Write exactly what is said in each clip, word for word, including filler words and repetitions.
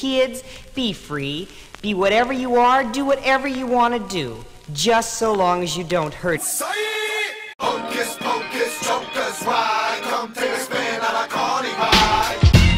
Kids, be free. Be whatever you are, do whatever you want to do. Just so long as you don't hurt. Hocus pocus, jokers ride. Come take a spin on a carny ride.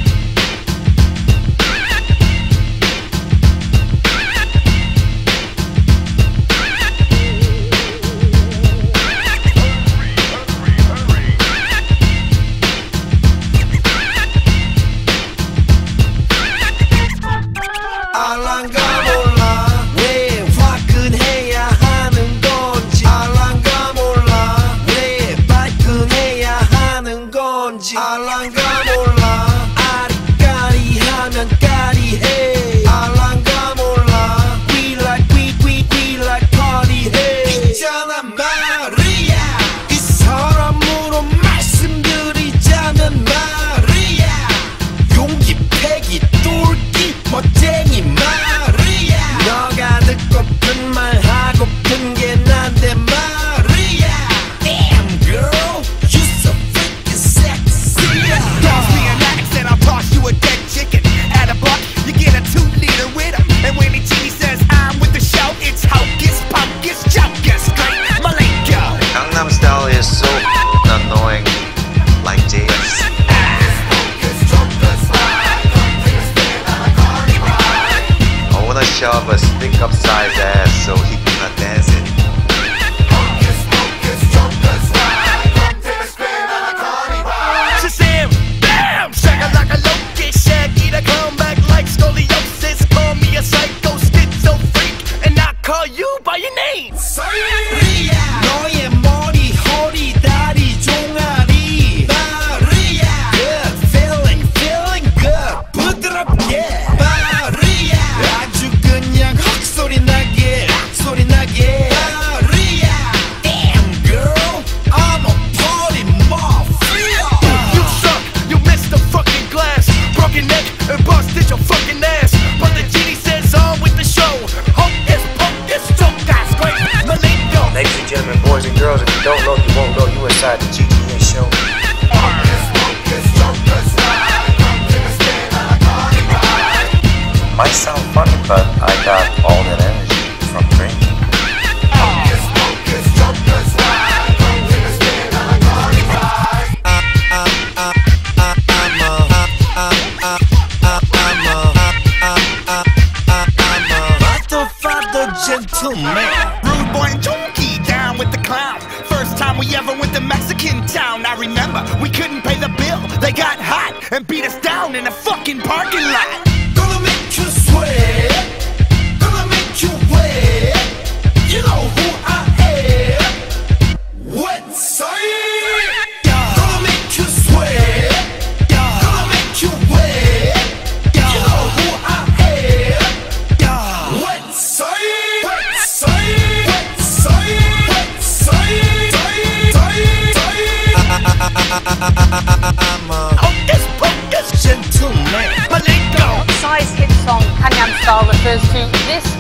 알랑가 몰라 왜 화끈해야 하는 건지. 알랑가 몰라 왜 발끈해야 하는 건지. 알랑가 몰라 아리까리하면 까리해. 알랑가 몰라 we like we we we like party해. 있잖아 말이야 이 사람으로 말씀드리자면 말이야 용기 패기 똘끼 멋쟁이 말이야. 너가 듣고픈 말 하고픈 게 난데 말이야. Damn girl, you so freaking sexy. Toss me an axe and I'll toss you a dead chicken. At a buck, you get a two liter with him. And when he G says I'm with the show, it's hocus pocus jocus straight Malenko. Gangnam Style is so annoying, like this. I wanna shove a stick upside his ass so he cannot dance it. Shazam, bam, shaka like a locust, shaggy to come back like scoliosis. Call me a psycho, schizo freak, and I call you by your name. 너의 머리, 허리, 다리, 종아리 마리아. Good feeling, feeling good. 부드럽게 마리아. 아주 그냥 헉소리 나게, 소리 나게 마리아. Damn girl, I'm a party mafia. You suck, you missed the fucking glass. Broken neck and busted your fucking ass. But the genie says on with the show. Hocus pocus, jocus great Malenko. Ladies and gentlemen, boys and girls, if you don't know, you won't know. You inside the G G A show. Might sound funny, but I got all that energy from drinking. Gentleman, Rude boy and junkie down with the clown. First time we ever went to Mexican town. I remember we couldn't pay the bill. They got hot and beat us down in a fucking parking lot. gonna make you sweat, gonna make you wet. You know who I am. What say? Gonna make you sweat, gonna make you wet. You know who I am. What say? What say? What say? What say? I'm a Hocus pocus, gentleman. Malenko. Psy's hit song Gangnam Style refers to this